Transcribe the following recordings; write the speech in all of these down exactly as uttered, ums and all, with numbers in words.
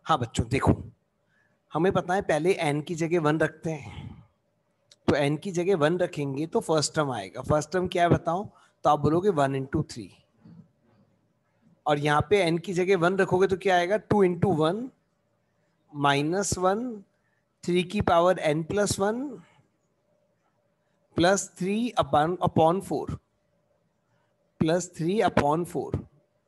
हाँ बच्चों देखो, हमें पता है पहले n की जगह वन रखते हैं, तो n की जगह वन रखेंगे तो फर्स्ट टर्म आएगा। फर्स्ट टर्म क्या है बताओ? तो आप बोलोगे वन इंटू थ्री, और यहाँ पे n की जगह वन रखोगे तो क्या आएगा? Two into one minus one, three की power n plus one plus three upon upon four, plus three upon four.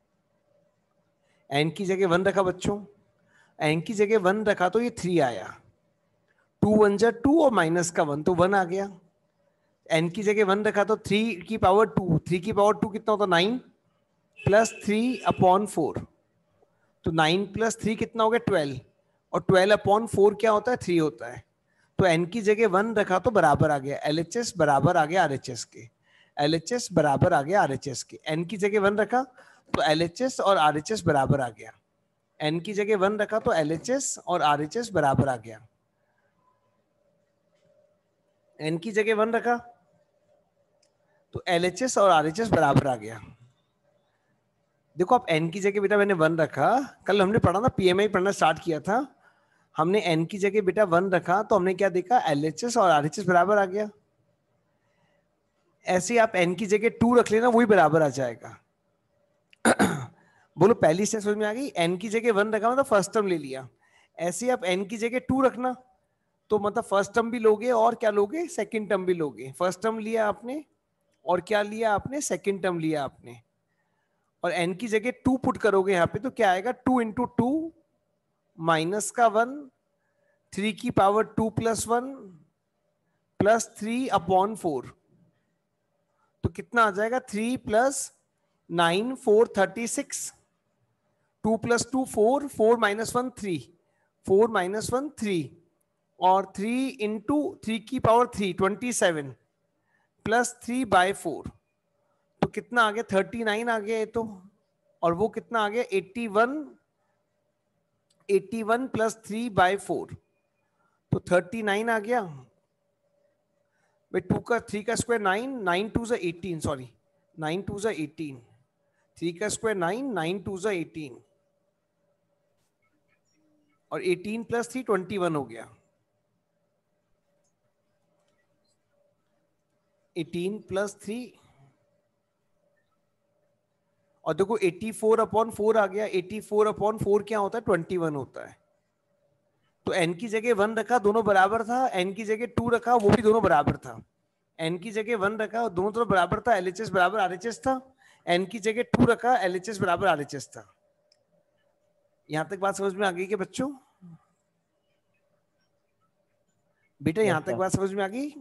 n की जगह वन रखा बच्चों, n की जगह वन रखा तो ये थ्री आया, टू वन जा टू और माइनस का वन तो वन आ गया। n की जगह वन रखा तो थ्री की पावर टू, थ्री की पावर टू कितना होता? Nine, plus three upon four, तो नाइन प्लस थ्री कितना हो गया? ट्वेल्व, और ट्वेल्व अपॉन फोर क्या होता है? थ्री होता है। तो n की जगह वन रखा तो बराबर आ गया एल एच एस, बराबर आ गया आर एच एस के, एल एच एस बराबर आ गया आर एच एस के। n की जगह वन रखा तो एल एच एस और आर एच एस बराबर आ गया, n की जगह वन रखा तो एल एच एस और आर एच एस बराबर आ गया। n की जगह वन रखा तो एल एच एस और आर एच एस बराबर आ गया। देखो आप n की जगह बेटा मैंने वन रखा, कल हमने पढ़ा था, पीएमआई पढ़ना स्टार्ट किया था, हमने n की जगह बेटा वन रखा तो हमने क्या देखा? एल एच एस और आर एच एस बराबर आ गया। ऐसे आप n की जगह टू रख लेना, वही बराबर आ जाएगा। बोलो पहली स्टेप समझ में आ गई? n की जगह वन रखा मतलब फर्स्ट टर्म ले लिया, ऐसे आप n की जगह टू रखना तो मतलब फर्स्ट टर्म भी लोगे और क्या लोगे? सेकंड टर्म भी लोगे। फर्स्ट टर्म लिया आपने और क्या लिया आपने? सेकंड टर्म लिया आपने, और n की जगह टू पुट करोगे यहाँ पे तो क्या आएगा? टू इंटू टू माइनस का वन, थ्री की power two plus one plus three upon four, तो कितना आ जाएगा? Three plus nine, four thirty six, two plus two four, four minus one three, four minus one three, और three into three की power three, twenty seven plus three by four, तो कितना आ गया? थर्टी नाइन आ गया ये तो, और वो कितना आ गया? Eighty one, eighty one plus three by four, तो थर्टी नाइन आ गया। भाई टू का थ्री का स्क्वायर नाइन, नाइन टू जा एटीन, सॉरी नाइन टू जा एटीन, थ्री का स्क्वायर नाइन, नाइन टू जा एटीन, और eighteen plus three twenty one हो गया। एटीन प्लस थ्री, और देखो एटी फोर अपॉन फोर आ गया, एटी फोर अपॉन फोर क्या होता है? ट्वेंटी वन होता है। तो n की जगह वन रखा दोनों बराबर था, n की जगह टू रखा वो भी दोनों बराबर था, n की जगह वन रखा दोनों तरफ बराबर था, L H S बराबर R H S था, n की जगह टू रखा L H S बराबर R H S था। यहां तक बात समझ में आ गई क्या बच्चों? बेटा यहां तक बात समझ में आ गई?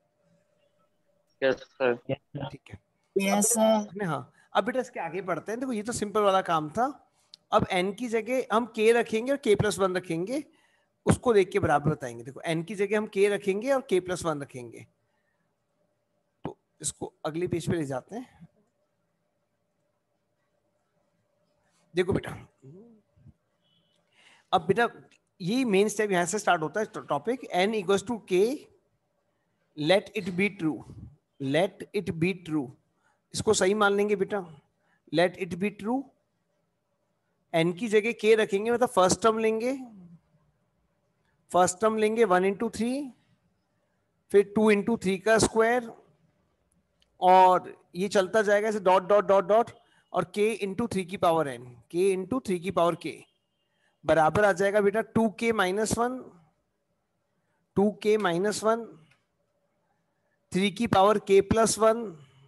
Yes sir. ठीक है, यस सर। हाँ अब बेटा इसके आगे बढ़ते हैं। देखो ये तो सिंपल वाला काम था। अब n की जगह हम k रखेंगे और k प्लस वन रखेंगे, उसको देख के बराबर बताएंगे। देखो n की जगह हम k रखेंगे और k प्लस वन रखेंगे, तो इसको अगले पेज पे ले जाते हैं। देखो बेटा, अब बेटा ये मेन स्टेप यहां से स्टार्ट होता है topic, n equals to k, let it be true, let it be true, इसको सही मान लेंगे बेटा, let it be true. n की जगह k रखेंगे मतलब फर्स्ट टर्म लेंगे, फर्स्ट टर्म लेंगे वन इंटू थ्री, फिर टू इंटू थ्री का स्क्वायर, और ये चलता जाएगा ऐसे डॉट डॉट डॉट डॉट, और k इंटू थ्री की power n, k into three की पावर k बराबर आ जाएगा बेटा two k minus one, two k minus one, three की power k plus one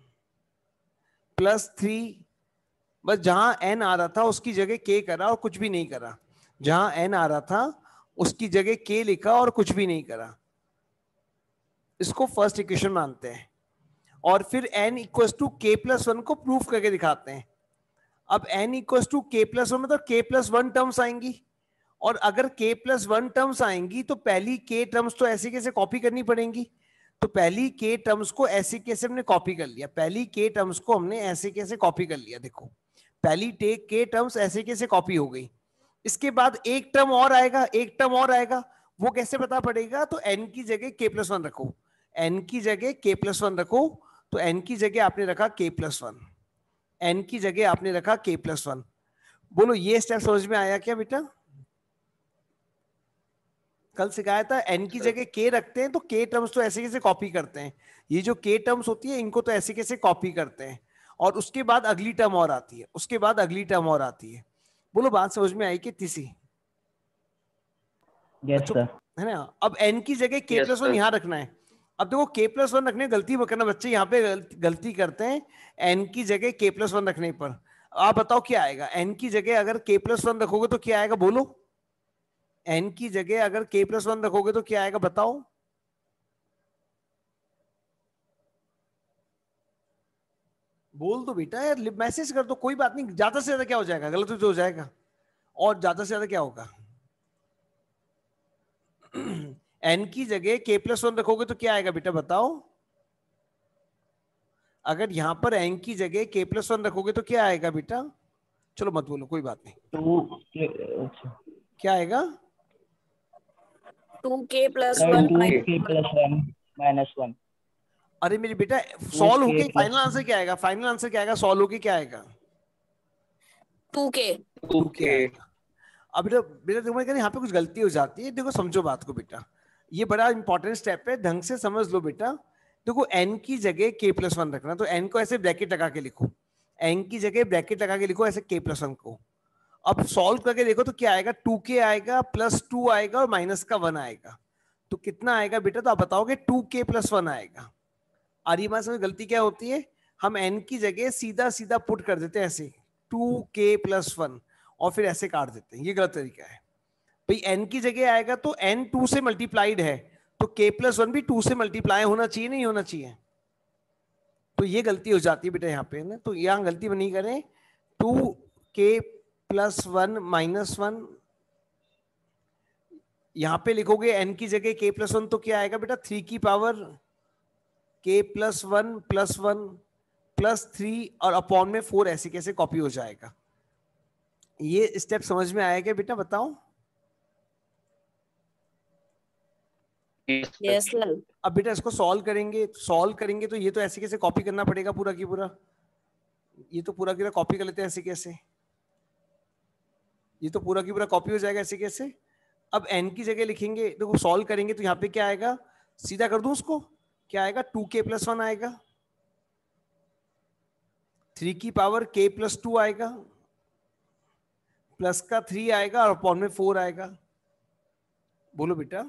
plus three. बस जहां n आ रहा था उसकी जगह k करा और कुछ भी नहीं करा, जहां n आ रहा था उसकी जगह k लिखा और कुछ भी नहीं करा, इसको फर्स्ट इक्वेशन मानते हैं। और फिर n equals to k plus one को प्रूफ करके दिखाते हैं। अब n equals to k plus one मतलब k प्लस वन टर्म्स आएंगी, और अगर k प्लस वन टर्म्स आएंगी तो पहली k टर्म्स तो ऐसे कैसे कॉपी करनी पड़ेंगी, तो पहली k टर्म्स को ऐसे कैसे हमने कॉपी कर लिया, पहली k टर्म्स को हमने ऐसे कैसे कॉपी कर लिया। देखो पहली टेक k टर्म्स ऐसे कैसे कॉपी हो गई। इसके बाद एक टर्म और आएगा, एक टर्म और आएगा, वो कैसे पता पड़ेगा, तो n की जगह k प्लस वन रखो, n की जगह k प्लस वन रखो, तो n की जगह आपने रखा k प्लस वन, n की जगह आपने रखा k प्लस वन। बोलो ये स्टेप समझ में आया क्या बेटा? कल सिखाया था एन की जगह के रखते हैं तो के टर्म्स तो ऐसे कैसे कॉपी करते हैं, ये जो के टर्म्स होती है इनको तो ऐसे कैसे कॉपी करते हैं, और उसके बाद अगली टर्म और आती है, उसके बाद अगली टर्म और आती है। बोलो बात समझ में आई कि तीसरी? यस बच्चों सर। है ना, अब एन की जगह के Yes, प्लस वन sir. यहाँ रखना है। अब देखो के प्लस वन रखने गलती मत करना बच्चे, यहाँ पे गल- गलती करते हैं एन की जगह के प्लस वन रखने पर। आप बताओ क्या आएगा, एन की जगह अगर के प्लस वन रखोगे तो क्या आएगा बोलो, एन की जगह अगर के प्लस वन रखोगे तो क्या आएगा बताओ। बोल दो बेटा यार, मैसेज कर दो, कोई बात नहीं, ज्यादा से ज्यादा क्या हो जाएगा, गलत तो हो जाएगा, और ज्यादा से ज्यादा क्या होगा। एन की जगह के प्लस वन रखोगे तो क्या आएगा बेटा बताओ, अगर यहां पर एन की जगह के प्लस वन रखोगे तो क्या आएगा बेटा, चलो मत बोलो कोई बात नहीं, टू अच्छा क्या आएगा, two k plus two one k plus one minus one. अरे मेरी बेटा टू सॉल्व के होके प्लस फाइनल आंसर क्या आएगा, फाइनल आंसर क्या आएगा, सॉल्व होके क्या आएगा, टू के टू के Okay. आएगा। अब बेटा बेटा तुम्हें कहना यहाँ पे कुछ गलती हो जाती है, देखो समझो बात को बेटा, ये बड़ा इंपॉर्टेंट स्टेप है, ढंग से समझ लो बेटा। देखो एन की जगह के प्लस वन रखना, तो एन को ऐसे ब्रैकेट लगा के लिखो, एन की जगह ब्रैकेट लगा के लिखो ऐसे के प्लस वन को। अब सॉल्व करके देखो तो क्या आएगा, टू के आएगा प्लस टू आएगा और माइनस का वन आएगा, तो कितना आएगा बेटा, तो आप बताओगे टू के प्लस वन आएगा। आर्यमा में गलती क्या होती है, हम एन की जगह सीधा सीधा पुट कर देते हैं ऐसे टू के प्लस वन और फिर ऐसे काट देते हैं, ये गलत तरीका है भाई। एन की जगह आएगा तो एन टू से मल्टीप्लाइड है, तो के प्लस वन भी टू से मल्टीप्लाई होना चाहिए, नहीं होना चाहिए, तो ये गलती हो जाती है बेटा यहाँ पे ना, तो यहाँ गलती नहीं करें, to k plus one minus one, यहां पे लिखोगे एन की जगह के प्लस वन तो क्या आएगा बेटा, थ्री की power k plus one plus one plus three और अपॉन में फोर, ऐसे कैसे कॉपी हो जाएगा। ये स्टेप समझ में आया क्या बेटा बताओ। Yes, sir. यस सर अब बेटा इसको सॉल्व करेंगे, सॉल्व करेंगे तो ये तो ऐसे कैसे कॉपी करना पड़ेगा पूरा की पूरा, ये तो पूरा की पूरा कॉपी कर लेते हैं ऐसे कैसे, ये तो पूरा की पूरा कॉपी हो जाएगा ऐसे कैसे। अब एन की जगह लिखेंगे, देखो सॉल्व करेंगे तो यहाँ पे क्या आएगा, सीधा कर दूं उसको, क्या आएगा, टू के प्लस वन आएगा, थ्री की पावर के प्लस टू आएगा, प्लस का थ्री आएगा और अपॉन में फोर आएगा। बोलो बेटा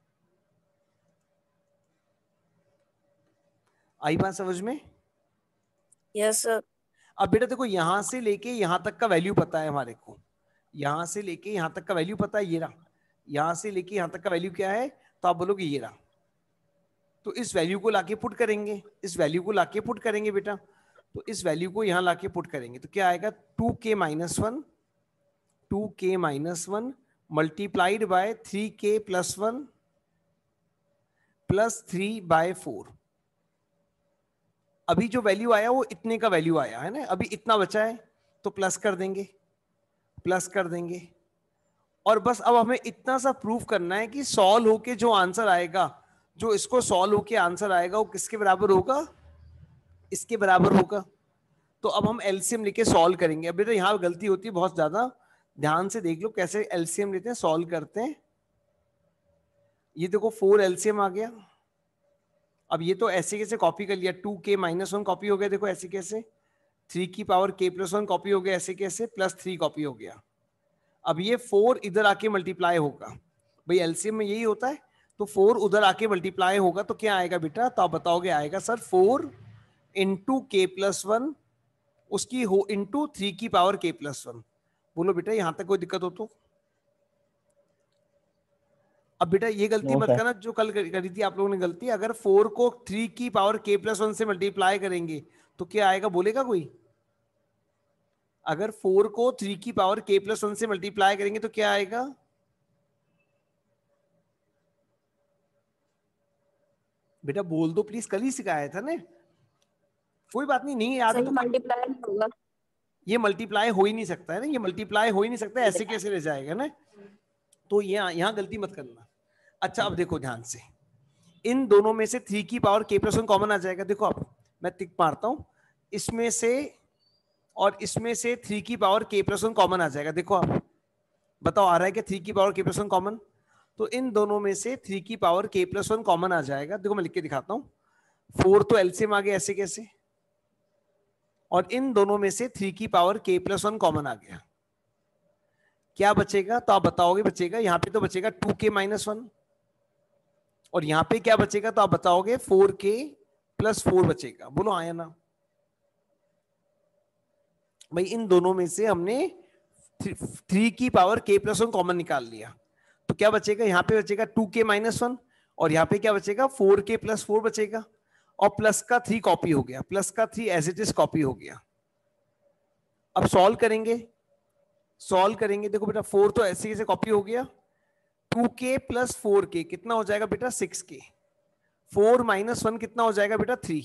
आई बात समझ में। यस सर अब बेटा देखो यहां से लेके यहां तक का वैल्यू पता है हमारे को, यहां से लेके यहां तक का वैल्यू पता है, ये रहा, यहां से लेके यहां तक का वैल्यू क्या है, तो आप बोलोगे ये रहा, तो इस वैल्यू को लाके पुट करेंगे, इस वैल्यू को लाके पुट करेंगे बेटा, तो इस वैल्यू को यहां लाके पुट करेंगे तो क्या आएगा, two k minus one, two k minus one multiplied by three k plus one plus three by four. अभी जो वैल्यू आया वो इतने का वैल्यू आया है ना, अभी इतना बचा है तो प्लस कर देंगे, प्लस कर देंगे, और बस अब हमें इतना सा प्रूफ करना है कि सॉल्व होके जो आंसर आएगा, जो इसको सॉल्व होके आंसर आएगा वो किसके बराबर होगा, इसके बराबर होगा। तो अब हम एलसीएम लेके सॉल्व करेंगे। अभी तो यहाँ गलती होती है बहुत ज्यादा, ध्यान से देख लो कैसे एलसीएम लेते हैं, सॉल्व करते हैं। ये देखो फोर एलसीएम आ गया, अब ये तो ऐसे कैसे कॉपी कर लिया, to k minus one copy हो गया, देखो ऐसे कैसे, थ्री की power k plus one copy हो गया ऐसे कैसे, प्लस थ्री कॉपी हो गया। अब ये फोर इधर आके मल्टीप्लाई होगा, भाई एलसीएम में यही होता है, तो फोर उधर आके मल्टीप्लाई होगा तो क्या आएगा बेटा, तो आप बताओगे आएगा sir four into k plus one उसकी हो इंटू थ्री की पावर के प्लस वन। बोलो बेटा यहां तक कोई दिक्कत हो तो। अब बेटा ये गलती मत करना जो कल करी थी आप लोगों ने गलती, अगर फोर को थ्री की पावर के प्लस वन से मल्टीप्लाई करेंगे तो क्या आएगा, बोलेगा कोई, अगर फोर को थ्री की पावर के प्लस वन से मल्टीप्लाई करेंगे तो क्या आएगा, बेटा बोल दो प्लीज, कल ही सिखाया था ना, कोई बात नहीं, नहीं याद है तो मल्टीप्लाई नहीं होगा, ये मल्टीप्लाई हो ही नहीं सकता है ना, ये मल्टीप्लाई हो ही नहीं सकता, ऐसे कैसे रह जाएगा ना, तो ये यहाँ गलती मत करना। अच्छा अब देखो ध्यान से, इन दोनों में से थ्री की power k plus one common आ जाएगा, देखो आप मैं टिक मारता हूं, इसमें से और इसमें से थ्री की power k plus one common आ जाएगा, देखो आप बताओ आ रहा है कि थ्री की power k plus one common, तो इन दोनों में से थ्री की power k plus one common आ जाएगा। देखो मैं लिख के दिखाता हूं, फोर तो एलसीएम आ गया ऐसे कैसे, और इन दोनों में से थ्री की power k plus one common आ गया। क्या बचेगा तो आप बताओगे, बचेगा यहां पे तो बचेगा टू के माइनस वन, और यहां पे क्या बचेगा तो आप बताओगे फोर के प्लस फोर बचेगा। बोलो आया ना भाई। इन दोनों में से हमने थ्री की power k plus one common निकाल लिया, तो क्या बचेगा, यहाँ पे बचेगा टू के माइनस वन, और यहाँ पे क्या बचेगा फोर के प्लस फोर बचेगा, और प्लस का थ्री कॉपी हो गया, प्लस का three as it is copy हो गया। अब सॉल्व करेंगे, सॉल्व करेंगे, देखो बेटा फोर तो ऐसे कैसे कॉपी हो गया, टू के प्लस फोर के कितना हो जाएगा बेटा सिक्स के, फोर माइनस वन कितना हो जाएगा बेटा थ्री,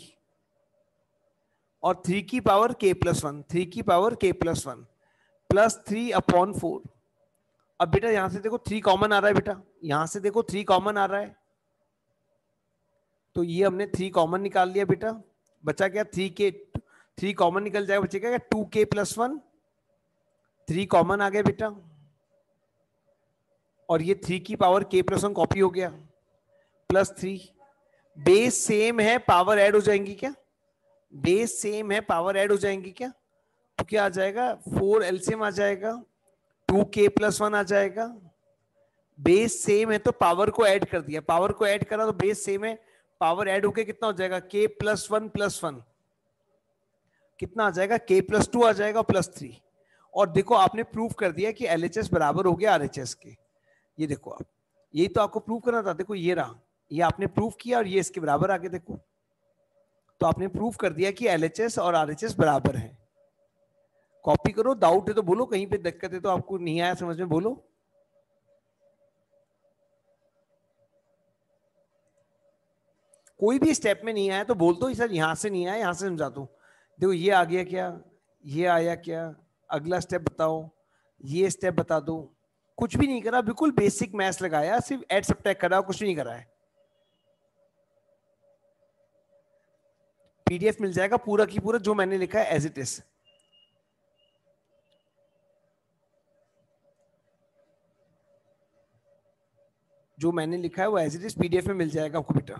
और थ्री की power k plus one, three की power k plus one plus three upon four. अब बेटा यहां से देखो थ्री कॉमन आ रहा है बेटा, यहां से देखो थ्री कॉमन आ रहा है, तो ये हमने थ्री कॉमन निकाल लिया बेटा, बचा क्या थ्री के, थ्री कॉमन निकल जाएगा, बचेगा क्या two k plus one, three common आ गया बेटा, और ये थ्री की power k plus one copy हो गया, प्लस थ्री, बेस सेम है पावर ऐड हो जाएंगी क्या, बेस सेम है पावर ऐड हो जाएंगी क्या, तो क्या आ जाएगा फोर एलसीएम आ जाएगा, टू के प्लस वन आ जाएगा, बेस सेम है तो पावर को ऐड कर दिया, पावर को ऐड करा तो बेस सेम है, पावर ऐड होके कितना हो जाएगा के प्लस वन प्लस वन कितना आ जाएगा के प्लस टू आ जाएगा प्लस थ्री। और देखो आपने प्रूफ कर दिया कि एलएचएस बराबर हो गया आरएचएस के, ये देखो आप, यही तो आपको प्रूफ करना था, देखो ये रहा, ये आपने प्रूफ किया और ये इसके बराबर आगे देखो, तो आपने प्रूफ कर दिया कि एलएचएस और आरएचएस बराबर है। कॉपी करो, डाउट है तो बोलो, कहीं पे दिक्कत है तो आपको नहीं आया समझ में बोलो। कोई भी स्टेप में नहीं आया तो बोल दो सर यहां से नहीं आया, यहां से समझा दो, देखो ये आ गया क्या, ये आया क्या, अगला स्टेप बताओ, ये स्टेप बता दो, कुछ भी नहीं करा, बिल्कुल बेसिक मैथ्स लगाया, सिर्फ ऐड सब्ट्रैक्ट करा, कुछ नहीं करा है। पीडीएफ मिल जाएगा पूरा की पूरा जो मैंने लिखा है एज इट इज। जो मैंने लिखा है वो एज इट इज पीडीएफ में मिल जाएगा आपको बेटा।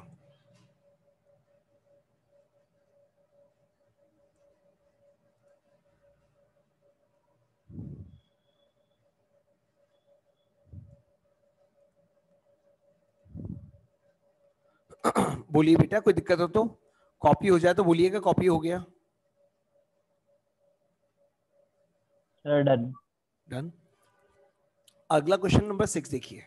बोलिए बेटा कोई दिक्कत हो तो, कॉपी हो जाए तो बोलिएगा कॉपी हो गया। Sir done. डन। अगला क्वेश्चन नंबर सिक्स देखिए,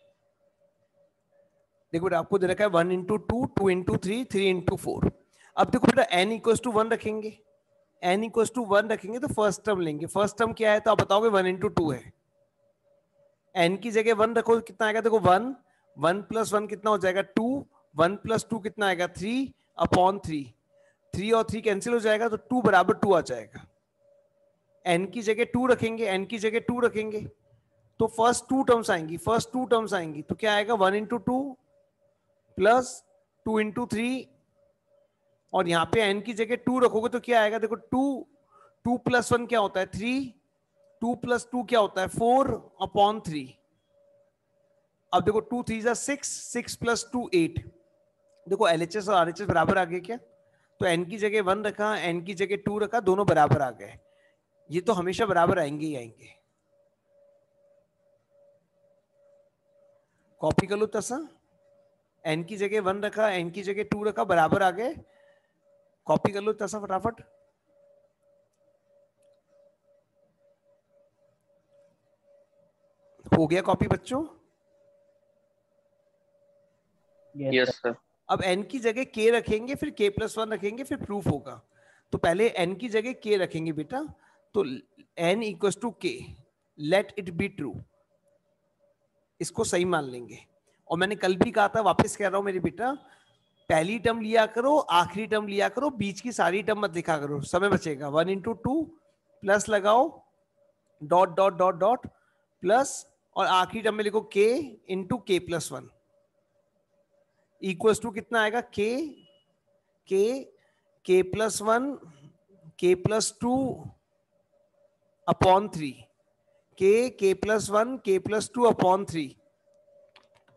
देखो बेटा आपको दे रखा है one into two, two into three, three into four. अब देखो बेटा एन इक्वल टू वन रखेंगे, एन इक्वल टू वन रखेंगे तो फर्स्ट टर्म लेंगे, फर्स्ट टर्म क्या है तो आप बताओगे वन इंटू टू है, एन की जगह वन रखो कितना आएगा, देखो वन, वन प्लस वन कितना हो जाएगा टू, वन प्लस टू कितना आएगा थ्री अपॉन थ्री, थ्री और थ्री कैंसिल हो जाएगा तो टू बराबर टू आ जाएगा। एन की जगह टू रखेंगे, एन की जगह टू रखेंगे तो फर्स्ट टू टर्म्स आएंगी, फर्स्ट टू टर्म्स आएंगी तो क्या आएगा one into two plus two into three, और यहाँ पे एन की जगह टू रखोगे तो क्या आएगा, देखो टू, टू प्लस वन क्या होता है थ्री, टू प्लस टू क्या होता है फोर अपॉन थ्री। अब देखो टू थ्री जा six, six plus two eight, देखो एलएचएस और आरएचएस बराबर आ गए क्या, तो एन की जगह वन रखा, एन की जगह टू रखा, दोनों बराबर आ गए, ये तो हमेशा बराबर आएंगे ही आएंगे। कॉपी कर लो तसा, एन की जगह वन रखा, एन की जगह टू रखा, बराबर आ गए, कॉपी कर लो तसा फटाफट। हो गया कॉपी बच्चों? Yes sir. अब n की जगह k रखेंगे, फिर k प्लस वन रखेंगे, फिर प्रूफ होगा। तो पहले n की जगह k रखेंगे बेटा, तो n equals to k, let it be true, इसको सही मान लेंगे। और मैंने कल भी कहा था, वापस कह रहा हूं मेरे बेटा, पहली टर्म लिया करो, आखिरी टर्म लिया करो, बीच की सारी टर्म मत लिखा करो, समय बचेगा। वन इंटू टू प्लस लगाओ, dot dot dot dot plus, और आखिरी टर्म में लिखो k into k plus one equals to कितना आएगा k, k k plus one, k plus two upon three, k k plus one, k plus two upon three.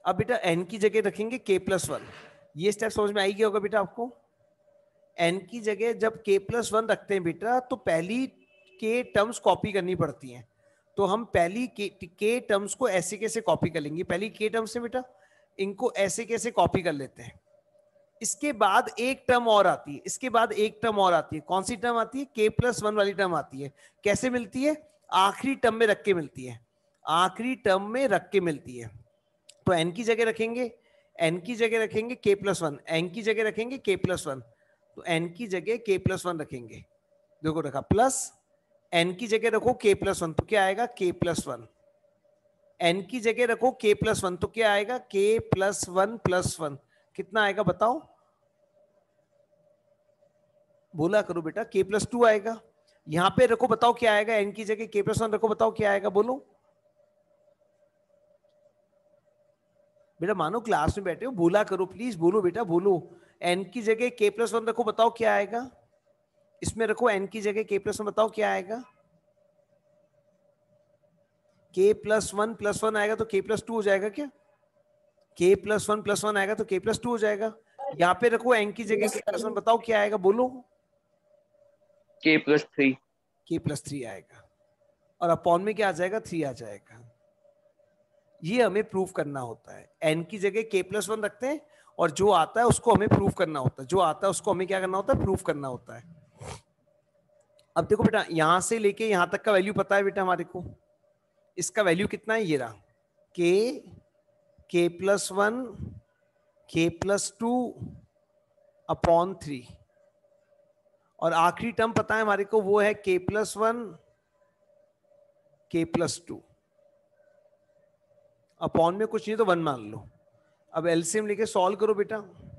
अब बेटा N की जगह रखेंगे के प्लस वन। ये स्टेप समझ में आई गया होगा बेटा आपको। एन की जगह जब के प्लस वन रखते हैं बेटा तो पहली के टर्म्स कॉपी करनी पड़ती हैं। तो हम पहली के, के टर्म्स को ऐसे कैसे कॉपी कर लेंगे, पहली के टर्म्स है बेटा, इनको ऐसे कैसे कॉपी कर लेते हैं। इसके बाद एक टर्म और आती है, इसके बाद एक टर्म और आती है। कौन सी टर्म आती है? के प्लस वन वाली टर्म आती है। कैसे मिलती है? आखिरी टर्म में रख के मिलती है, आखिरी टर्म में रख के मिलती है। तो एन की जगह रखेंगे, एन की जगह रखेंगे के प्लस वन, एन की जगह रखेंगे के प्लस वन। तो एन की जगह के प्लस वन रखेंगे, देखो रखा प्लस, एन की जगह रखो के प्लस वन तो क्या आएगा? K plus one. एन की जगह रखो के प्लस वन तो क्या आएगा? K plus one plus one. कितना आएगा बताओ, बोला करो बेटा। के प्लस टू आएगा। यहां पे रखो, बताओ क्या आएगा? एन की जगह के प्लस वन रखो, बताओ क्या आएगा, बोलो बेटा। मानो क्लास में बैठे हो, बोला करो प्लीज, बोलो बेटा बोलो। एन की जगह के प्लस वन रखो, बताओ क्या आएगा? इसमें रखो एन की जगह के प्लस वन, बताओ क्या आएगा? K plus one plus one आएगा तो के प्लस टू हो जाएगा क्या? के प्लस वन प्लस वन आएगा तो के प्लस टू हो जाएगा। यहाँ पे रखो एन की जगह के प्लस वन, बताओ क्या आएगा, बोलो। K plus three. K plus three आएगा और अपॉन में क्या आ जाएगा? थ्री आ जाएगा। ये हमें प्रूफ करना होता है। एन की जगह के प्लस वन रखते हैं और जो आता है उसको हमें प्रूफ करना होता है, जो आता है उसको हमें क्या करना होता है? प्रूफ करना होता है। अब देखो बेटा, यहां से लेके यहां तक का वैल्यू पता है बेटा हमारे को। इसका वैल्यू कितना है? ये रहा, k k plus one k plus two upon three, और आखिरी टर्म पता है हमारे को, वो है k plus one k plus two. Upon में कुछ नहीं तो वन मान लो। अब एलसीएम लेके सॉल्व करो बेटा,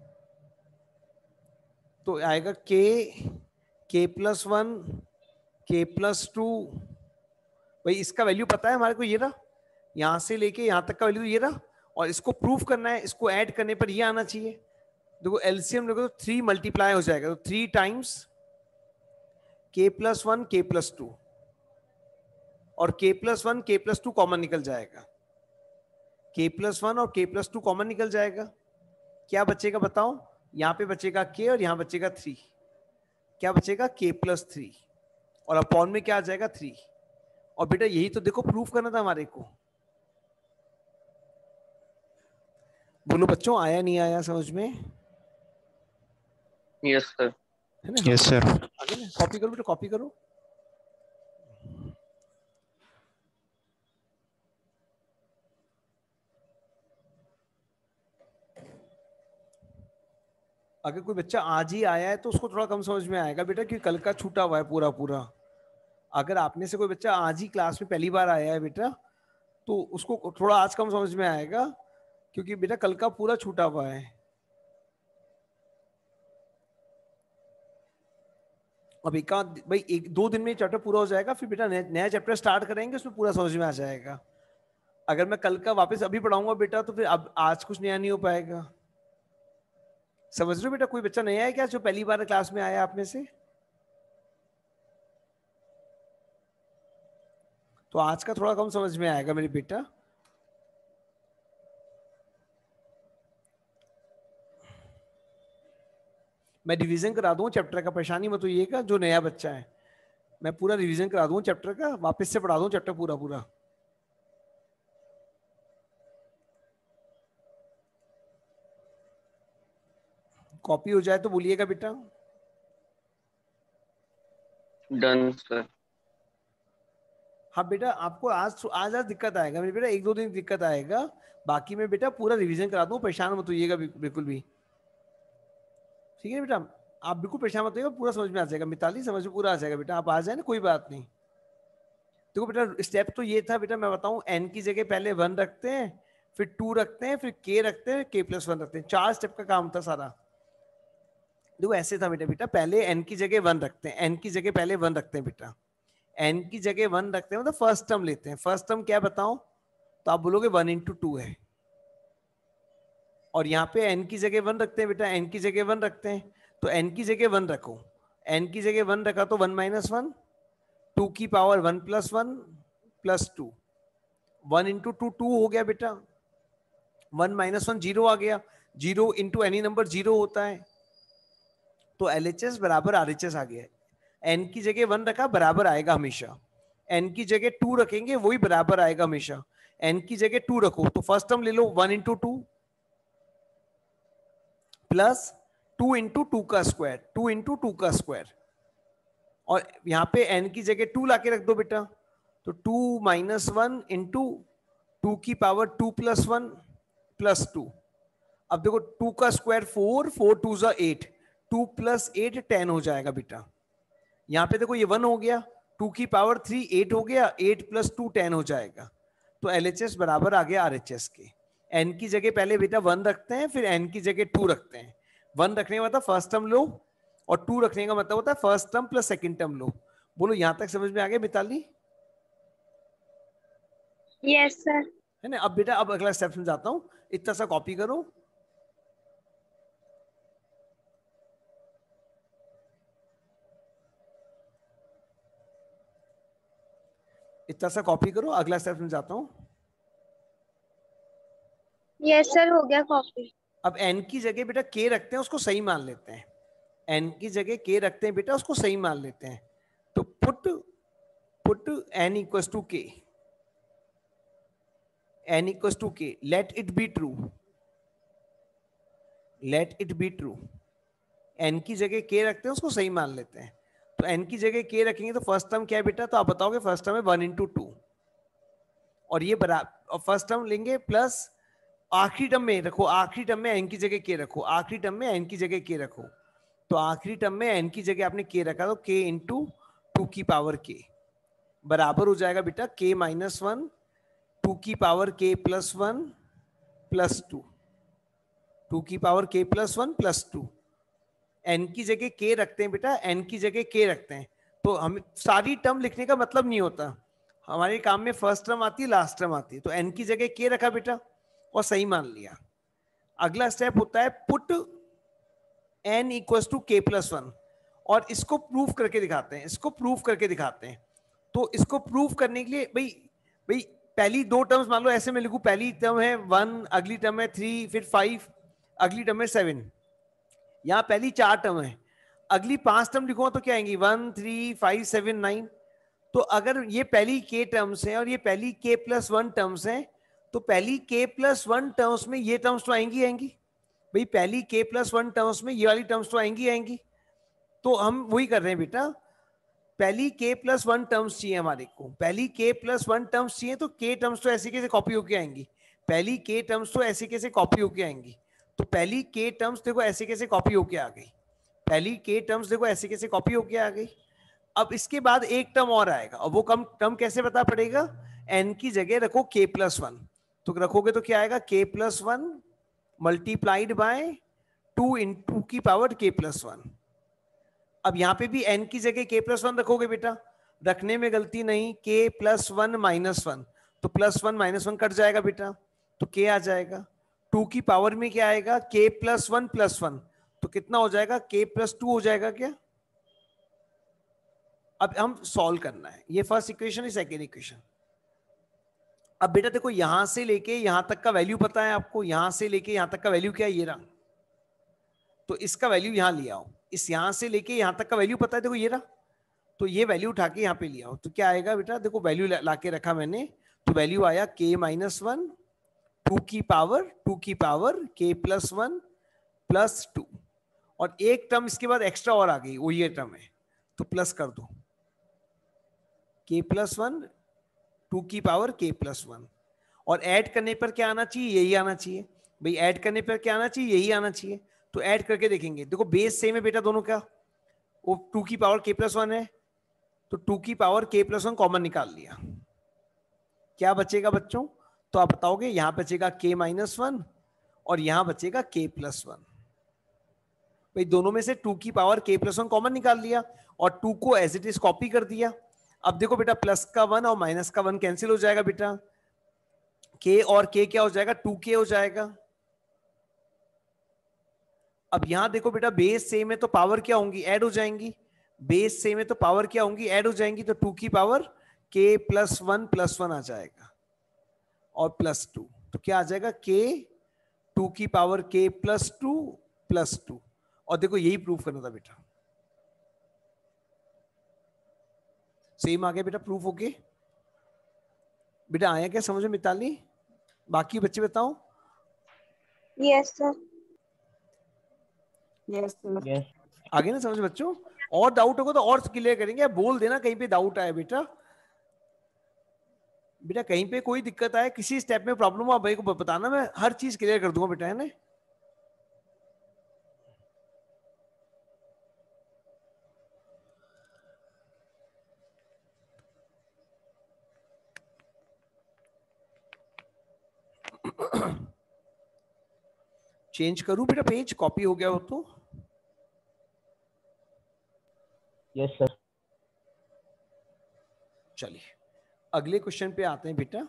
तो आएगा k k plus one k plus two. भाई इसका वैल्यू पता है हमारे को, ये रहा, यहां से लेके यहां तक का वैल्यू ये रहा, और इसको प्रूफ करना है, इसको ऐड करने पर ये आना चाहिए। देखो एलसीएम देखो तो थ्री मल्टीप्लाई हो जाएगा, तो three times k plus one k plus two, और k plus one k plus two common निकल जाएगा। के प्लस वन और के प्लस टू कॉमन निकल जाएगा। क्या बचेगा बताओ? यहां पे बचेगा के और यहां बचेगा थ्री। क्या बचेगा? के प्लस थ्री, और अपॉन में क्या आ जाएगा? थ्री। और बेटा यही तो देखो प्रूफ करना था हमारे को। बोलो बच्चों, आया नहीं आया समझ में? Yes sir. है ना? Yes sir. कॉपी करो बेटा, कॉपी करो। अगर कोई बच्चा आज ही आया है तो उसको थोड़ा कम समझ में आएगा बेटा, क्योंकि कल का छूटा हुआ है पूरा पूरा। अगर आप में से कोई बच्चा आज ही क्लास में पहली बार आया है बेटा, तो उसको थोड़ा आज कम समझ में आएगा, क्योंकि बेटा कल का पूरा छूटा हुआ है। अब एक आध भाई एक दो दिन में चैप्टर पूरा हो जाएगा, फिर बेटा नया चैप्टर स्टार्ट करेंगे, उसमें पूरा समझ में आ जाएगा। अगर मैं कल का वापस अभी पढ़ाऊंगा बेटा, तो फिर अब आज कुछ नया नहीं हो पाएगा। समझ रहे हो बेटा? कोई बच्चा नया है क्या जो पहली बार क्लास में आया आप में से? तो आज का थोड़ा कम समझ में आएगा मेरे बेटा। मैं रिवीजन करा दूं चैप्टर का, परेशानी मत होइएगा। जो नया बच्चा है मैं पूरा रिवीजन करा दूं चैप्टर का, वापस से पढ़ा दूं चैप्टर पूरा पूरा। कॉपी हो जाए तो बोलिएगा बेटा। Done sir. हाँ बेटा, आपको आज आज आज दिक्कत आएगा मेरे बेटा, एक दो दिन दिक्कत आएगा, बाकी मैं बेटा पूरा रिवीजन करा दूं, परेशान मत होइएगा बिल्कुल भी। ठीक है बेटा, आप बिल्कुल परेशान मत होइएगा, पूरा समझ में आ जाएगा। मिताली समझ में पूरा आ जाएगा बेटा, आप आ जाए ना, कोई बात नहीं। देखो बेटा स्टेप तो ये था बेटा, मैं बताऊं, एन की जगह पहले वन रखते हैं, फिर टू रखते हैं, फिर के रखते हैं, के प्लस वन रखते हैं। चार स्टेप का काम था सारा। देखो ऐसे था बेटा बेटा पहले एन की जगह वन रखते हैं, एन की जगह पहले वन रखते हैं बेटा, एन की जगह वन रखते हैं, मतलब फर्स्ट टर्म लेते हैं। फर्स्ट टर्म क्या बताओ? तो आप बोलोगे वन इंटू टू है, और यहाँ पे एन की जगह वन रखते हैं बेटा, एन की जगह वन रखते हैं, तो एन की जगह वन रखो। एन की जगह वन रखा तो वन माइनस वन, टू की power one plus one plus two, one into two two हो गया बेटा, वन माइनस वन जीरो आ गया, zero into any number zero होता है, तो एल एच एस बराबर आर एच एस आ गया। एन की जगह वन रखा, बराबर आएगा हमेशा। एन की जगह टू रखेंगे, वही बराबर आएगा हमेशा। एन की जगह टू रखो तो फर्स्ट टर्म ले लो one into two plus two into two का स्क्वायर, टू इंटू टू का स्क्वायर, और यहां पे एन की जगह टू लाके रख दो बेटा, तो two minus one into two की power two plus one plus two. अब देखो टू का स्क्वायर फोर, फोर टू जा eight, two plus eight ten हो जाएगा बेटा। यहाँ पे देखो ये वन हो गया, टू की पावर थ्री एट हो गया, एट प्लस टू टेन हो जाएगा। तो एल एच एस बराबर आ गया आर एच एस के। एन की जगह पहले बेटा वन रखते हैं, फिर एन की जगह टू रखते हैं। वन रखने का मतलब फर्स्ट टर्म लो, और टू रखने का मतलब होता है first term plus second term लो। बोलो यहां तक समझ में आ गया मिताली? Yes sir. है ना। अब बेटा अब अगला स्टेप समझाता हूं, इतना सा कॉपी करो। इतना सा कॉपी करो, अगला स्टेप समझाता हूं। यस सर, हो गया कॉपी। अब एन की जगह बेटा के रखते हैं, उसको सही मान लेते हैं। एन की जगह के रखते हैं बेटा, उसको सही मान लेते हैं। तो put put n equals to k, n equals to k, let it be true, let it be true. N की जगह के रखते हैं, उसको सही मान लेते हैं। तो एन की जगह के रखेंगे तो फर्स्ट टर्म क्या है बेटा, तो आप बताओगे फर्स्ट टर्म है वन इंटू टू, और ये बराबर फर्स्ट टर्म लेंगे प्लस आखिरी टर्म में रखो, आखिरी टर्म में एन की जगह के रखो, आखिरी टर्म में एन की जगह के रखो। तो आखिरी टर्म में एन की जगह आपने के रखा, तो के इंटू टू की पावर के बराबर हो जाएगा बेटा के माइनस वन, टू की power k plus one plus two, two की power k plus one plus two. N की जगह के रखते हैं बेटा, एन की जगह के रखते हैं, तो हम सारी टर्म लिखने का मतलब नहीं होता, हमारे काम में फर्स्ट टर्म आती है, लास्ट टर्म आती है। तो एन की जगह के रखा बेटा और सही मान लिया। अगला स्टेप होता है put n equals to k plus one, और इसको प्रूफ करके दिखाते हैं, इसको प्रूफ करके दिखाते हैं। तो इसको प्रूफ करने के लिए भाई भाई पहली दो टर्म्स मान लो ऐसे मैं लिखूं, पहली टर्म है वन, अगली टर्म है थ्री, फिर फाइव, अगली टर्म है सेवन। यहाँ पहली चार टर्म है, अगली पांच टर्म लिखूंगा तो क्या आएंगी, one three five seven nine. तो अगर ये पहली के टर्म्स हैं और ये पहली के प्लस वन टर्म्स हैं, तो पहली के प्लस वन टर्म्स में ये टर्म्स तो आएंगी आएंगी भाई, पहली के प्लस वन टर्म्स में ये वाली टर्म्स तो आएंगी आएंगी। तो हम वही कर रहे हैं बेटा, पहली के प्लस वन टर्म्स चाहिए हमारे को, पहली के प्लस वन टर्म्स चाहिए, तो के टर्म्स तो ऐसे कैसे कॉपी होके आएंगी, पहली के टर्म्स तो ऐसे कैसे कॉपी होके आएंगी। तो पहली के टर्म्स देखो ऐसे कैसे कॉपी होके आ गई, पहली के टर्म्स देखो ऐसे कैसे कॉपी होके आ गई। अब इसके बाद एक टर्म और आएगा, और वो कम टर्म कैसे पता पड़ेगा, एन की जगह रखो के प्लस वन, तो रखोगे तो क्या आएगा, k plus one multiplied by two इन टू की पावर के प्लस वन। अब यहाँ पे भी एन की जगह के प्लस वन रखोगे बेटा, रखने में गलती नहीं, k plus one minus one, तो plus one minus one cut जाएगा बेटा, तो के आ जाएगा। टू की पावर में क्या आएगा, k plus one plus one, तो कितना हो जाएगा, के प्लस टू हो जाएगा क्या। अब हम सॉल्व करना है, ये फर्स्ट इक्वेशन है, सेकेंड इक्वेशन। अब बेटा देखो यहां से लेके यहां तक का वैल्यू पता है आपको, यहां से लेके यहां तक का वैल्यू क्या है, ये रहा, तो इसका वैल्यू यहां लिया आओ, इस यहां से लेके यहां तक का वैल्यू पता है, देखो ये रहा, तो ये वैल्यू उठा के यहां पे लिया आओ, तो क्या आएगा बेटा, देखो वैल्यू लाके रखा मैंने, तो वैल्यू आया के माइनस वन, टू की पावर टू की power k plus one plus two, और एक टर्म इसके बाद एक्स्ट्रा और आ गई, वो ये टर्म है, तो प्लस कर दो, के प्लस वन टू की पावर के प्लस वन, और ऐड करने पर क्या आना चाहिए, यही आना चाहिए भाई, ऐड करने पर क्या आना चाहिए, यही आना चाहिए। तो ऐड करके देखेंगे, देखो बेस सेम है बेटा दोनों का, वो टू की पावर के प्लस वन है, तो टू की power k plus one common निकाल लिया, क्या बचेगा बच्चों, तो आप बताओगे, यहां बचेगा के माइनस वन और यहां बचेगा के प्लस वन। भाई दोनों में से टू की power k plus one common निकाल लिया और टू को एज इट इज कॉपी कर दिया। अब देखो बेटा प्लस का वन और माइनस का वन कैंसिल हो जाएगा बेटा, के और के क्या हो जाएगा, टू के हो जाएगा। अब यहां देखो बेटा बेस सेम है तो पावर क्या होंगी, ऐड हो जाएंगी, बेस सेम है तो पावर क्या होंगी, ऐड हो जाएंगी, तो टू की power k plus one plus one आ जाएगा और प्लस टू, तो क्या आ जाएगा, के टू की power k plus to plus two. और देखो यही प्रूफ करना था बेटा। सेम आ गया बेटा प्रूफ होके। बेटा आया क्या समझ में मिताली? बाकी बच्चे बताओ। Yes sir. Yes sir. Yes आगे ना समझ बच्चों? और डाउट होगा तो और क्लियर करेंगे, बोल देना कहीं पे डाउट आया बेटा। बेटा कहीं पे कोई दिक्कत आए, किसी स्टेप में प्रॉब्लम हो, आप भाई को बताना, मैं हर चीज क्लियर कर दूंगा बेटा, है ना? चेंज करूं बेटा पेज, कॉपी हो गया हो तो? Yes sir. चलिए अगले क्वेश्चन पे आते हैं बेटा।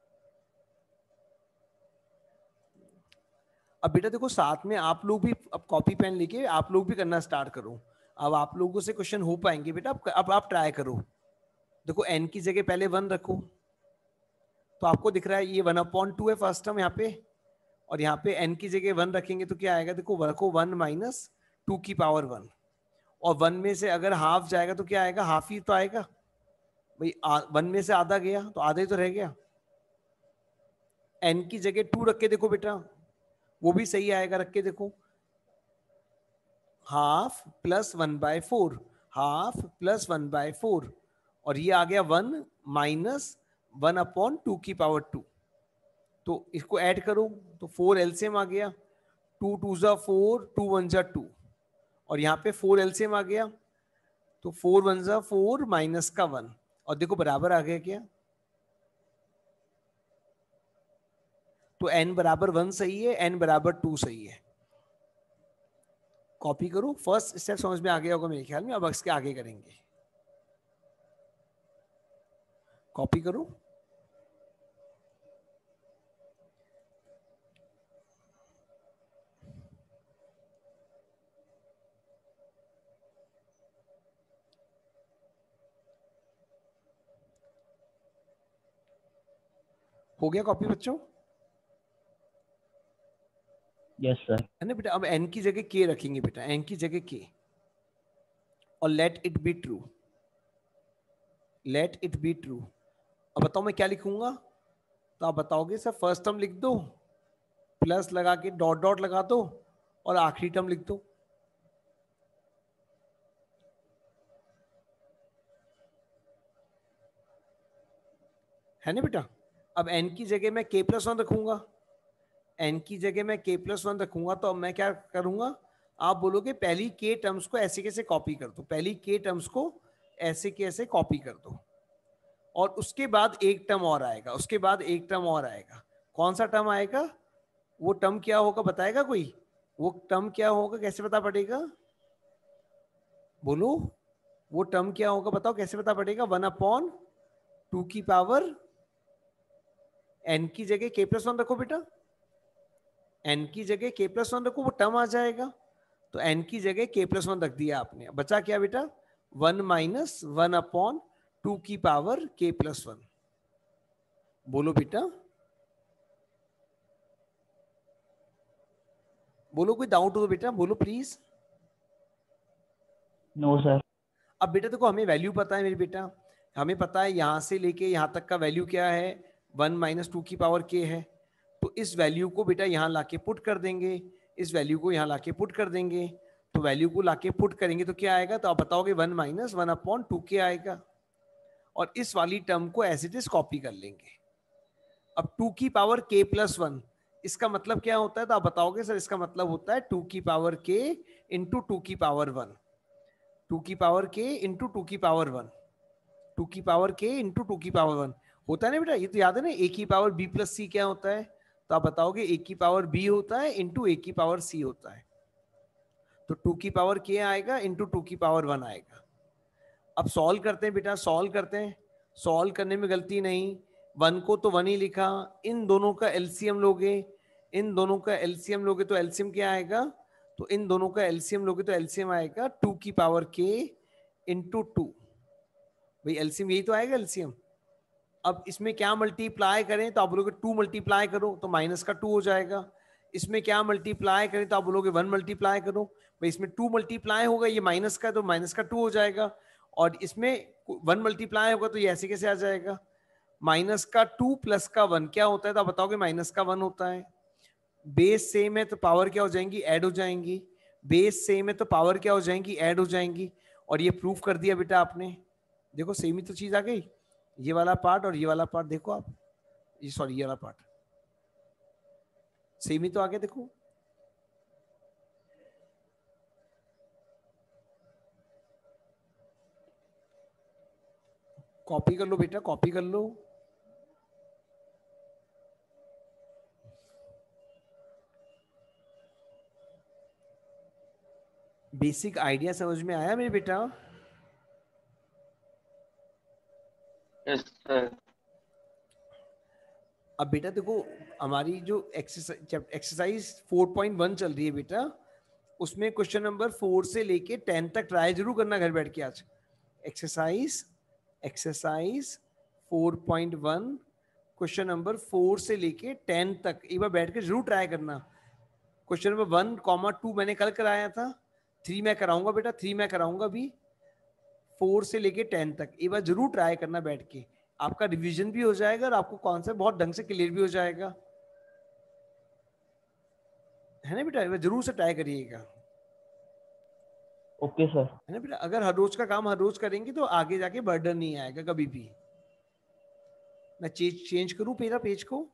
अब बेटा देखो साथ में आप लोग भी अब कॉपी पेन लेके आप लोग भी करना स्टार्ट करो। अब आप लोगों से क्वेश्चन हो पाएंगे बेटा। अब अब आप ट्राई करो। देखो एन की जगह पहले वन रखो, तो आपको दिख रहा है ये वन अपॉन टू है फर्स्ट टर्म यहाँ पे, और यहाँ पे एन की जगह वन रखेंगे तो क्या आएगा? देखो रखो वन माइनस टू की पावर वन, और वन में से अगर हाफ जाएगा तो क्या आएगा? हाफ ही तो आएगा भाई। वन में से आधा गया तो आधा ही तो रह गया। एन की जगह टू रख के देखो बेटा, वो भी सही आएगा, रख के देखो। Half plus one by four, half plus one by four, और ये आ गया one minus one upon two की पावर टू। तो इसको ऐड करो तो फोर एलसीएम आ गया, टू टू जा फोर, टू वन जा टू, और यहाँ पे फोर एलसीएम आ गया, तो फोर वन जा फोर माइनस का वन, और देखो बराबर आ गया क्या? तो n बराबर वन सही है, n बराबर टू सही है। कॉपी करो, फर्स्ट स्टेप समझ में आ गया होगा मेरे ख्याल में। अब इसके आगे करेंगे, कॉपी करो। हो गया कॉपी बच्चों? Yes sir. है ना बेटा? अब n की जगह k रखेंगे बेटा, n की जगह k, और let it be true, let it be true. अब बताओ मैं क्या लिखूंगा? तो आप बताओगे सर फर्स्ट टर्म लिख दो, प्लस लगा के डॉट डॉट लगा दो, और आखिरी टर्म लिख दो। है ना बेटा? अब n की जगह मैं k प्लस वन रखूंगा, n की जगह मैं k प्लस वन रखूंगा, तो अब मैं क्या करूंगा? आप बोलोगे पहली k टर्म्स को ऐसे कैसे कॉपी कर दो, पहली k टर्म्स को ऐसे कैसे कॉपी कर दो, और उसके बाद एक टर्म और आएगा, उसके बाद एक टर्म और आएगा। कौन सा टर्म आएगा? वो टर्म क्या होगा बताएगा कोई? वो टर्म क्या होगा, कैसे पता पड़ेगा? बोलो, वो टर्म क्या होगा बताओ, कैसे पता पड़ेगा? वन अपॉन टू की पावर n की जगह k प्लस वन रखो बेटा, n की जगह k प्लस वन रखो, वो टर्म आ जाएगा। तो n की जगह k प्लस वन रख दिया आपने, बचा क्या बेटा? One minus one upon two की पावर k प्लस वन। बोलो बेटा, बोलो, कोई डाउट हो तो बेटा बोलो प्लीज। No sir. अब बेटा देखो हमें वैल्यू पता है मेरे बेटा, हमें पता है यहां से लेके यहां तक का वैल्यू क्या है, वन माइनस टू की पावर k है। तो इस वैल्यू को बेटा यहाँ लाके पुट कर देंगे, इस वैल्यू को यहाँ लाके पुट कर देंगे। तो वैल्यू को लाके पुट करेंगे तो क्या आएगा? तो आप बताओगे one minus one upon two k आएगा, और इस वाली टर्म को एज इट इज कॉपी कर लेंगे। अब टू की पावर k प्लस वन, इसका मतलब क्या होता है? तो आप बताओगे सर इसका मतलब होता है टू की पावर k इंटू टू की पावर वन, टू की पावर k इंटू टू की पावर वन, टू की पावर k इंटू टू की पावर वन होता है ना बेटा? ये तो याद है ना? ए की पावर b प्लस सी क्या होता है? तो आप बताओगे ए की पावर b होता है इंटू ए की पावर c होता है। तो टू की पावर k आएगा इंटू टू की पावर वन आएगा। अब सॉल्व करते हैं बेटा, सॉल्व करते हैं। सॉल्व करने में गलती नहीं, वन को तो वन ही लिखा, इन दोनों का एलसीएम लोगे, इन दोनों का एलसीएम लोगे तो एलसीएम क्या आएगा? तो इन दोनों का एलसीएम लोगे तो एलसीएम आएगा टू की पावर k इंटू टू। भाई एलसीएम यही तो आएगा एलसीएम। अब इसमें क्या मल्टीप्लाई करें? तो आप बोलोगे टू मल्टीप्लाई करो तो माइनस का टू हो जाएगा, इसमें क्या मल्टीप्लाई करें, तो आप बोलोगे वन मल्टीप्लाई करो, भाई इसमें टू मल्टीप्लाई होगा, ये माइनस का है तो माइनस का टू हो जाएगा, और इसमें वन मल्टीप्लाई होगा तो ये ऐसे कैसे आ जाएगा, माइनस का टू प्लस का वन क्या होता है, तो आप बताओगे माइनस का वन होता है। बेस सेम है तो पावर क्या हो जाएंगी, ऐड हो जाएंगी, बेस सेम है तो पावर क्या हो जाएंगी, ऐड हो जाएंगी, और ये प्रूफ कर दिया बेटा आपने। देखो सेम ही तो चीज आ गई, ये वाला पार्ट और ये वाला पार्ट देखो आप, ये सॉरी ये वाला पार्ट सेम ही तो आ गया, देखो कॉपी कर लो बेटा, कॉपी कर लो। बेसिक आइडिया समझ में आया मेरे बेटा? Yes sir. अब बेटा देखो हमारी जो exercise exercise four point one चल रही है बेटा, उसमें क्वेश्चन नंबर फोर से लेके टेन तक ट्राई जरूर करना घर बैठ के आज। Exercise exercise four point one question number four से लेके टेन तक एक बार बैठ के जरूर ट्राई करना। Question number one comma two मैंने कल कराया था, थ्री मैं कराऊंगा बेटा, थ्री मैं कराऊंगा भी, फोर से लेके टेन तक एक बार जरूर ट्राई करना बैठ के, आपका रिवीजन भी हो जाएगा और आपको कॉन्सेप्ट बहुत ढंग से क्लियर भी हो जाएगा, है ना बेटा? जरूर से ट्राई करिएगा, ओके सर। है ना बेटा? अगर हर रोज का काम हर रोज करेंगे तो आगे जाके बर्डन नहीं आएगा कभी भी। मैं चेंज चेंज करूं मेरा पेज को?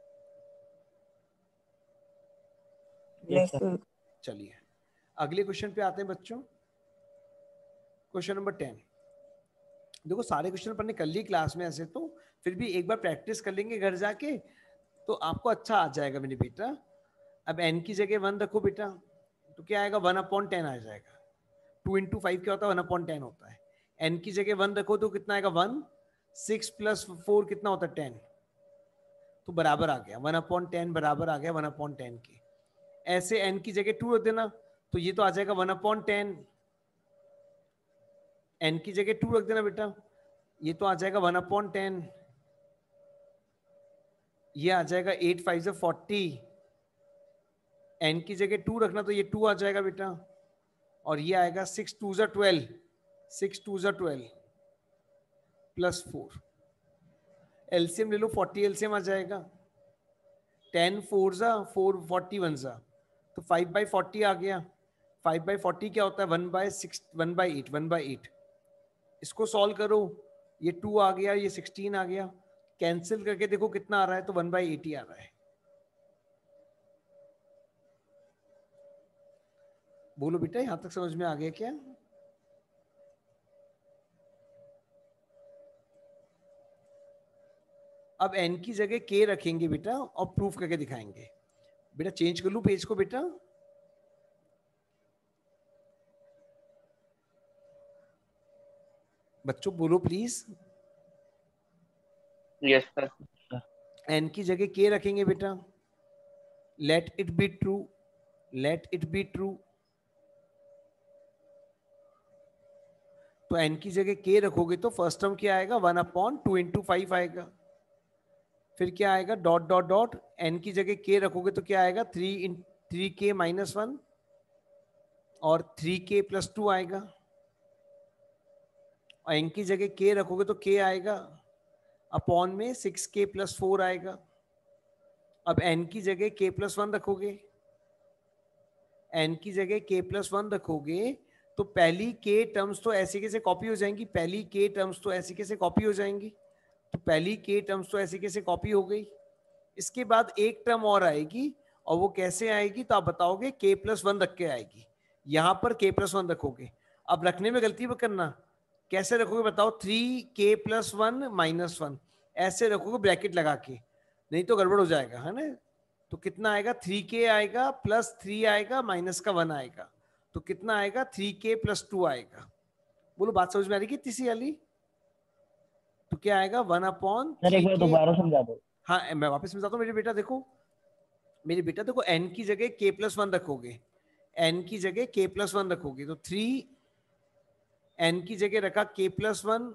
Yes sir. चलिए अगले क्वेश्चन पे आते हैं बच्चों। Question number ten. देखो सारे क्वेश्चन अपन ने कर ली क्लास में, ऐसे तो फिर भी एक बार प्रैक्टिस कर लेंगे घर जाके तो आपको अच्छा आ जाएगा मेरे बेटा। अब n की जगह वन रखो बेटा, तो क्या आएगा, वन अपॉन टेन आ जाएगा। टू इंटू फाइव क्या होता है, वन अपॉन टेन होता है। n की जगह वन रखो तो कितना आएगा, वन। सिक्स प्लस फोर कितना होता है, टेन, तो बराबर आ गया, वन अपॉन टेन बराबर आ गया वन अपॉन टेन के। ऐसे n की जगह टू रख देना तो ये तो आ जाएगा वन अपॉन टेन, n की जगह टू रख देना बेटा, ये तो आ जाएगा वन अपॉन टेन, ये आ जाएगा एट फाइव से फोर्टी, n की जगह टू रखना तो ये टू आ जाएगा बेटा, और ये आएगा सिक्स टू जा ट्वेल्व, सिक्स टू जा ट्वेल्व प्लस फोर, एलसीएम ले लो, फोर्टी एलसीएम आ जाएगा, टेन फोर जा फोर, फोर्टी वन जा, तो फाइव बाई फोर्टी आ गया। फाइव बाई फोर्टी क्या होता है, one by six, one by eight, one by eight. इसको सॉल्व करो, ये टू आ गया, ये सिक्सटीन आ गया, कैंसिल करके देखो कितना आ रहा है, तो वन बाई एटी आ रहा है। बोलो बेटा यहां तक समझ में आ गया क्या? अब n की जगह k रखेंगे बेटा और प्रूफ करके दिखाएंगे। बेटा चेंज कर लूं पेज को बेटा? बच्चों बोलो प्लीज। Yes sir. n की जगह k रखेंगे बेटा, let it be true, let it be true, तो n की जगह k रखोगे तो फर्स्ट टर्म क्या आएगा, one upon two into five आएगा, फिर क्या आएगा, डॉट डॉट डॉट, n की जगह k रखोगे तो क्या आएगा, three in three k minus one, और थ्री के प्लस टू आएगा, और n की जगह k रखोगे तो k आएगा अपॉन में सिक्स के प्लस फोर आएगा। अब n की जगह k प्लस वन रखोगे, n की जगह k प्लस वन रखोगे तो पहली k टर्म्स तो ऐसे कैसे कॉपी हो जाएंगी, पहली k टर्म्स तो ऐसे कैसे कॉपी हो जाएंगी, तो पहली k टर्म्स तो ऐसे कैसे कॉपी हो गई। इसके बाद एक टर्म और आएगी, और वो कैसे आएगी, तो आप बताओगे k प्लस वन रख के आएगी, यहां पर k प्लस वन रखोगे। अब रखने में गलती मत करना, कैसे रखोगे बताओ, three k plus one minus one ऐसे रखोगे ब्रैकेट लगा के, नहीं तो गड़बड़ हो जाएगा, है ना? तो कितना आएगा, थ्री के आएगा प्लस थ्री आएगा माइनस का वन आएगा, तो कितना आएगा, थ्री के प्लस टू आएगा। बोलो बात समझ में आ रही है कितनी वाली? तो क्या आएगा, वन अपॉन, सर एक बार दोबारा समझा दो। हाँ मैं वापस समझाता हूँ मेरे बेटा। देखो मेरे बेटा देखो, n की जगह k प्लस वन रखोगे, n की जगह k प्लस वन रखोगे तो थ्री, n की जगह रखा k प्लस वन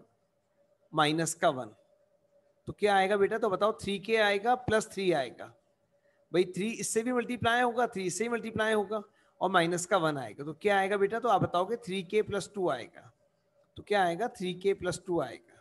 माइनस का वन, तो क्या आएगा बेटा, तो बताओ, थ्री के आएगा प्लस थ्री आएगा, भाई थ्री इससे भी मल्टीप्लाई होगा, थ्री इससे भी मल्टीप्लाई होगा और माइनस का वन आएगा, तो क्या आएगा बेटा? तो आप बताओगे थ्री के प्लस टू आएगा, तो क्या आएगा? थ्री के प्लस टू आएगा।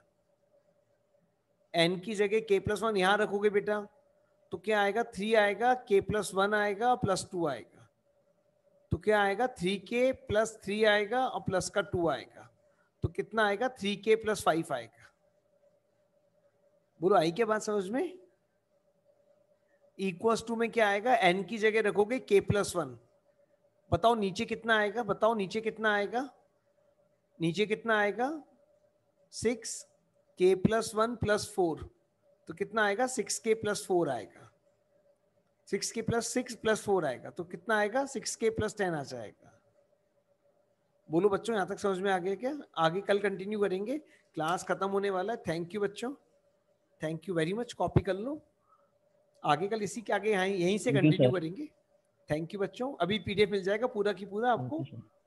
एन की जगह के प्लस वन यहां रखोगे बेटा, तो क्या आएगा? थ्री आएगा, के प्लस वन आएगा और प्लस टू आएगा, तो क्या आएगा? थ्री के प्लस थ्री आएगा और प्लस का टू आएगा, तो कितना आएगा? थ्री के प्लस फाइव आएगा। बोलो आई क्या बात समझ में? इक्वल्स टू में क्या आएगा? एन की जगह रखोगे के प्लस वन, बताओ नीचे कितना आएगा? बताओ नीचे कितना आएगा? नीचे कितना आएगा? Six k plus one plus four, तो कितना आएगा? सिक्स के प्लस फोर आएगा। Six k plus six plus four आएगा, तो कितना आएगा? सिक्स के प्लस टेन आ जाएगा। बोलो बच्चों यहां तक समझ में आ गया क्या? आगे कल कंटिन्यू करेंगे, क्लास खत्म होने वाला है। थैंक यू बच्चों, thank you very much. Copy कर लो, आगे कल इसी के आगे यहाँ यहीं से कंटिन्यू करेंगे। थैंक यू बच्चों, अभी पीडीएफ मिल जाएगा पूरा की पूरा आपको।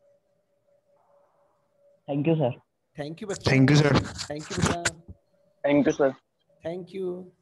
Thank you sir. Thank you बच्चों, thank you sir. Thank you बेटा, thank you sir. Thank you.